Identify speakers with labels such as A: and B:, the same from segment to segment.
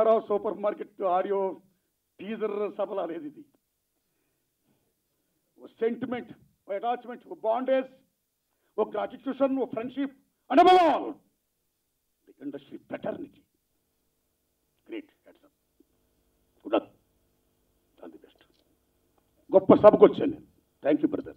A: తారా supermarket audio teaser సభలా లేదు ఇది. ఓ సెంటిమెంట్, ఓ అటాచ్మెంట్, ఓ బాండేజ్, ఓ గ్రాటిట్యూషన్, ఓ friendship and above all the industry fraternity. Great, good luck, all the best. గొప్ప సభకు వచ్చాను నేను. Thank you brother.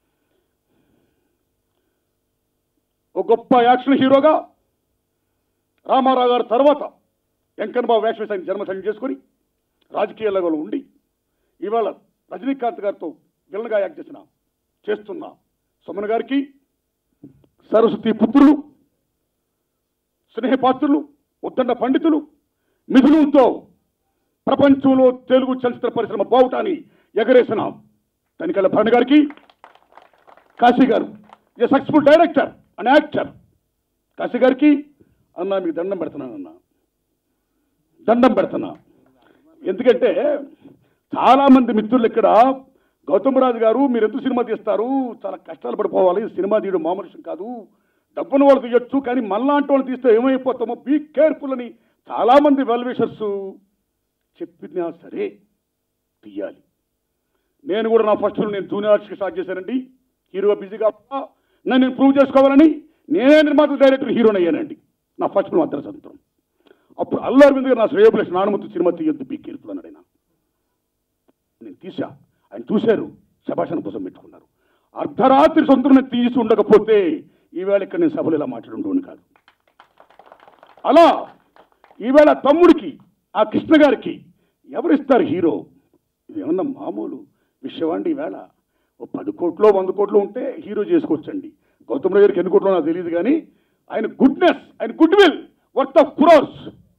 A: ఓ గొప్ప యాక్షన్ హీరోగా రామారావు గారి తర్వాత వెంకన్న బాబు యాక్షన్ ఆయన జన్మదినం చేసుకొని రాజకీయాల్లో ఉండి ఇవాళ రజనీకాంత్ గారితో విలన్గా యాక్ట్ చేస్తున్న సుమన్ గారికి, సరస్వతి పుత్రులు, స్నేహపాత్రులు, ఉద్దండ పండితులు, మిథునంతో ప్రపంచంలో తెలుగు చలచిత్ర పరిశ్రమ బావుటాన్ని ఎగరేసిన తనికెళ్ళ భరణి గారికి, Kashi garu a successful director and actor, Kashi గారికి అన్నా మీకు దండం పెడుతున్నానన్నా, దండం పెడుతున్నా. ఎందుకంటే చాలామంది మిత్రులు ఇక్కడ గౌతమ్ రాజు గారు మీరు ఎందుకు సినిమా తీస్తారు, చాలా కష్టాలు పడిపోవాలి, సినిమా తీయడం మామూలు విషయం కాదు, డబ్బును వాళ్ళు తీయొచ్చు, కానీ మళ్ళాంటి వాళ్ళు తీస్తే ఏమైపోతామో, బీ కేర్ఫుల్ అని చాలామంది వెల్ విషర్స్ చెప్పినా సరే తీయాలి. నేను కూడా నా ఫస్ట్ నేను జూనియర్ ఆర్టిస్ట్కి స్టార్ట్ చేశానండి. హీరోగా బిజీగా నన్ను నేను ప్రూవ్ చేసుకోవాలని నేనే నిర్మాత డైరెక్టర్ హీరోని అయ్యానండి. నా ఫస్ట్ ఫిల్మ్ అర్ధరాత్రి. అప్పుడు అల్లు అరవింద్ గారు నా శ్రేయోభిలాష్ నానుమతి సినిమా తీయొద్దు, బీ కేర్ఫుల్ అన్నాడు ఆయన. నేను తీసా, ఆయన చూశారు, శభాషణ కోసం పెట్టుకున్నారు. అర్ధరాత్రి సొంతం నేను తీసి ఉండకపోతే ఈవేళ ఇక్కడ నేను సభలు ఇలా మాట్లాడుండేవాడిని కాదు. అలా ఈవేళ తమ్ముడికి, ఆ కృష్ణ గారికి ఎవరిస్తారు హీరో? ఇది ఏమన్నా మామూలు విషయం అండి? ఈవేళ ఓ 10 కోట్లు 100 కోట్లు ఉంటే హీరో చేసుకోవచ్చండి. గౌతమ్ రావు గారికి ఎన్ని కోట్లు నాకు తెలియదు, కానీ ఆయన గుడ్నెస్, ఆయన good will worth of crores.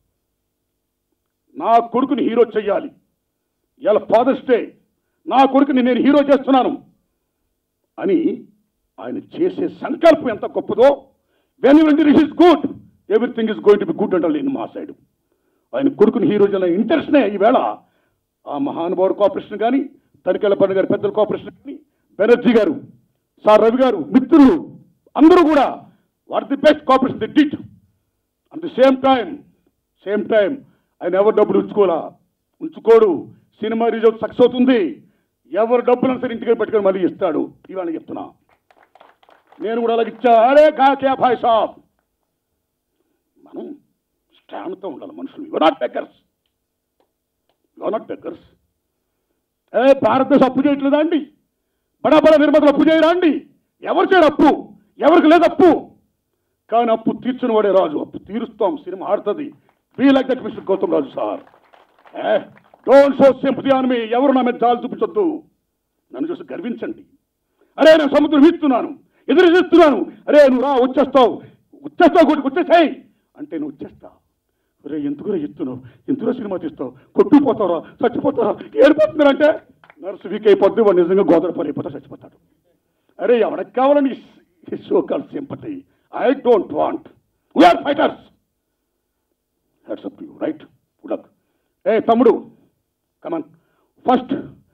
A: నా కొడుకుని హీరో చెయ్యాలి, ఇవాళ ఫాదర్స్ డే, నా కొడుకుని నేను హీరో చేస్తున్నాను అని ఆయన చేసే సంకల్పం ఎంత గొప్పదో. When it is good, everything is going to be good అంటారు నేను మా సైడ్. ఆయన కొడుకుని హీరో చేయాలని ఇంట్రెస్ట్నే ఈవేళ ఆ మహానుభావుడు కోఆపరేషన్ కానీ, తనికెళ్ళ భరణి గారి పెద్దల కోఆపరేషన్ కానీ, బెనర్జీ గారు, సార్ రవి గారు, మిత్రులు అందరూ కూడా what the best cooperation the did. At the same time ఆయన ఎవరు డబ్బులు ఉంచుకోడు. సినిమా రిజల్ట్ సక్సెస్ అవుతుంది, ఎవరు డబ్బులను సరే ఇంటికి పెట్టుకొని మళ్ళీ ఇస్తాడు. ఇవాళ చెప్తున్నా, నేను కూడా అలాగే ఇచ్చా. అరే కాకే భాయ్ సాబ్, మనం స్టాండ్తో ఉండాలి మనుషులు. You are not beggars. భారతదేశం అప్పు చేయట్లేదా అండి? బడా నిర్మాతలు అప్పు చేయరా అండి? ఎవరు చేయరు అప్పు? ఎవరికి లేదు అప్పు. కానీ అప్పు తీర్చుని వాడే రాజు. అప్పు తీరుస్తాం, సినిమా ఆడుతుంది. Be like that mister Gautam Raju sir. Don't show sympathy on me. ఎవరు నా మీద జాలు చూపించొద్దు, నన్ను చూసి గర్వించండి. అరే నేను సముద్రం వీస్తున్నాను, ఎదురుస్తున్నాను, అరే నువ్వు రా, వచ్చేస్తావు కొట్టుకు వచ్చేసాయి అంటే నువ్వు వచ్చేస్తా. అరే ఎందుకురా ఎత్తున్నావు, ఎందుకురా సినిమా తీస్తావు, కొట్టుకుపోతారా, చచ్చిపోతారా, ఏడిపోతున్నారంటే నర్సు వీక్ అయిపోద్ది, వాడు నిజంగా గోదావరి అయిపోతా, చచ్చిపోతాడు. అరే ఎవరికి కావాలని so call sympathy? I don't want. We are fighters. That's up to you, right? Good luck. Hey, తమ్ముడు, come on. First.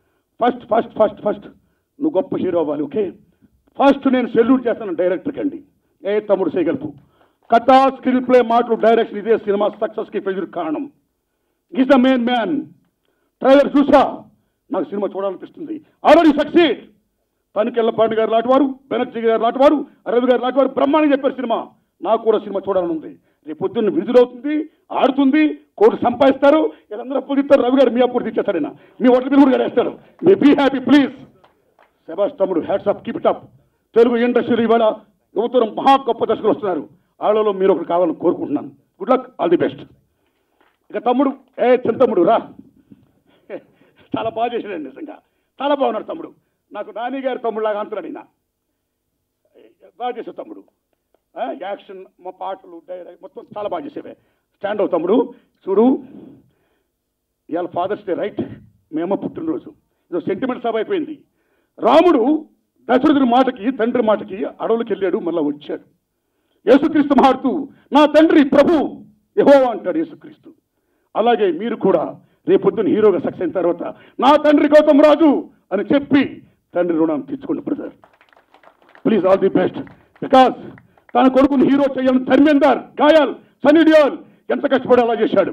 A: నువ్వు గొప్ప హీరో అవ్వాలి, ఓకే? ఫస్ట్ నేను సెల్యూట్ చేస్తాను డైరెక్టర్కి అండి. ఏ తమ్ముడు చేయగలుపు. కథ, స్క్రీన్ ప్లే, మాటలు, డైరెక్షన్, ఇదే సినిమా సక్సెస్కి ఫెయిల్యూర్ కారణం. Is the main man. Trailer చూసా, నాకు సినిమా చూడాలనిపిస్తుంది. Already succeed. తనికెళ్ళ భరణి గారు లాంటివారు, బెనర్జీ గారు లాంటివారు, రవి గారు లాంటివారు బ్రహ్మాండంగా చెప్పారు సినిమా. నాకు కూడా సినిమా చూడాలని ఉంది. రేపు పొద్దున్న విడుదలవుతుంది, ఆడుతుంది, కోటి సంపాదిస్తారు, వీళ్ళందరూ అప్పు తీస్తారు. రవి గారు మీ అప్పుడు తీసేస్తాడైనా, మీ ఓట్ల మీద కూడా వేస్తాడు. మీ బీ హ్యాపీ ప్లీజ్. శభాష్ తమ్ముడు, hats up, keep it up. Telugu ఇండస్ట్రీలో ఇవాళ యువతరం మహా గొప్ప దర్శకులు వస్తున్నారు. వాళ్ళలో మీరు ఒకటి కావాలని కోరుకుంటున్నాను. Good luck, all the best. ఇక తమ్ముడు, చింతమ్ముడు రా, చాలా బాగా చేశాడండి, నిజంగా చాలా బాగున్నాడు తమ్ముడు. నాకు నాని గారి తమ్ముడులాగా అంటున్నాడు ఈయన. బాగా చేసావు తమ్ముడు, యాక్షన్, మా పాటలు, డైరెక్ట్ మొత్తం చాలా బాగా చేసేవే. స్టాండ్ అవు తమ్ముడు. చూడు, ఇవాళ ఫాదర్స్ డే, రైట్? మేమో పుట్టినరోజు, ఇది సెంటిమెంట్ సభ అయిపోయింది. రాముడు దశరథుడి మాటకి, తండ్రి మాటకి అడవులకు వెళ్ళాడు, మళ్ళీ వచ్చాడు. యేసుక్రీస్తు మాడుతూ నా తండ్రి ప్రభు యెహోవా అంటాడు యేసుక్రీస్తు. అలాగే మీరు కూడా రేపొద్దున హీరోగా సక్సెస్ అయిన తర్వాత నా తండ్రి గౌతమ్ రాజు అని చెప్పి తండ్రి రుణం తీర్చుకోండి brother. Please, all the best. Because తన కొడుకుని హీరో చేయాలని ధర్మేందర్, గాయల్, సన్నీ డియోల్ ఎంత కష్టపడి అలా చేశాడు.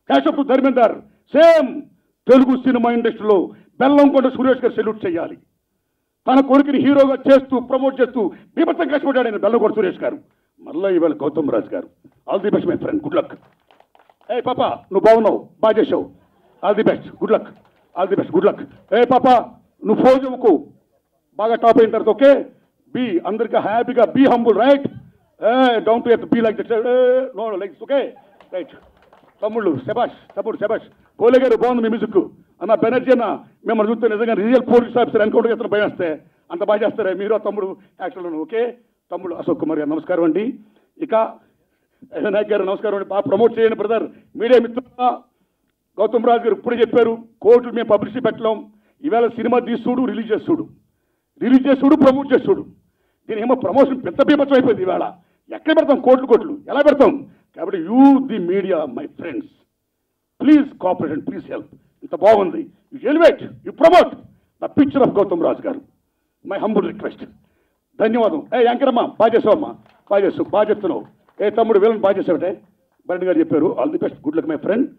A: Hats up Dharmendra same Telugu cinema ఇండస్ట్రీలో బెల్లంకొండ సురేష్ గారు సెల్యూట్ చేయాలి. తన కొడుకుని హీరోగా చేస్తూ ప్రమోట్ చేస్తూ బీభత్సం కష్టపడ్డాడు ఆయన బెల్లంకొండ సురేష్ గారు. మళ్ళీ ఇవాళ Gautam Raj garu. All the best my friend, good luck. ఏ పాప నువ్వు బాగున్నావు, బాగా చేసావు. All the best, good luck. All the best, good luck. ఏ పాప నువ్వు ఫోన్ చెవుకు బాగా టాప్ అయిన తర్వాత ఓకే బీ అందరికీ హ్యాపీగా be humble right. Down to earth be like that no like okay right. తమ్ముళ్ళు శబాష్, తమ్ముడు శబాష్. కోలే గారు బాగుంది మీ మ్యూజిక్ అన్న. బెనర్జీ అన్న మిమ్మల్ని చూస్తే నిజంగా రియల్ పోలీస్ ఆఫీసర్ ఎన్కౌంటర్ చేస్తున్న భయం వస్తే అంత బాగా చేస్తారే మీరు ఆ తమ్ముడు యాక్చువల్. ఓకే తమ్ముడు అశోక్ కుమార్ గారు నమస్కారం అండి. ఇక నాయక్ గారు నమస్కారం అండి. బాగా ప్రమోట్ చేయండి బ్రదర్. మీడియా మిత్రులు గౌతమ్ రాజు గారు ఇప్పుడే చెప్పారు కోర్టులు మేము పబ్లిసిటీ పెట్టలేం. ఈవేళ సినిమా తీసుడు రిలీజ్ చేసుడు ప్రమోట్ చేసుడు. దీని ఏమో ప్రమోషన్ పెద్ద బీభత్సం అయిపోయింది. ఈవేళ ఎక్కడ పెడతాం కోట్లు ఎలా పెడతాం? కాబట్టి you the media my friends please cooperate and please help. ఇంత బాగుంది, you elevate, you promote the picture of Gautam Raju garu. My humble request. ధన్యవాదం. యాంకరమ్మా బాగా చేసావమ్మా, బాగా చెప్తున్నావు. తమ్ముడు వీళ్ళని బాగా చేసావటే భరణ్ గారు చెప్పారు. All the best, good luck my friend.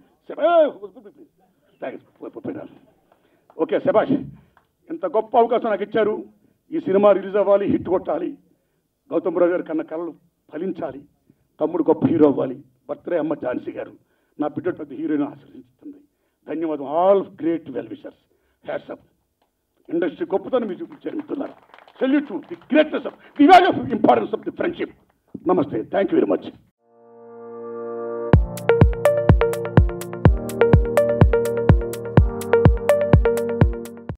A: Okay శబాష్, ఇంత గొప్ప అవకాశం నాకు ఇచ్చారు. ఈ సినిమా రిలీజ్ అవ్వాలి, హిట్ కొట్టాలి, గౌతమ్ రాజు గారి కన్నా కళలు ఫలించాలి, తమ్ముడు గొప్ప హీరో అవ్వాలి. బర్త్డే అమ్మ ఝాన్సీ గారు నా బిడ్డ పెద్ద హీరోయిన్ ఆశీర్వదించుతుంది. ధన్యవాదం. All great well wishers. Hats up. Industry గొప్పతనం మీరు చూపించారు మిత్రులారా. Salute to the greatness of the value of importance of the friendship. నమస్తే, థ్యాంక్ యూ వెరీ మచ్.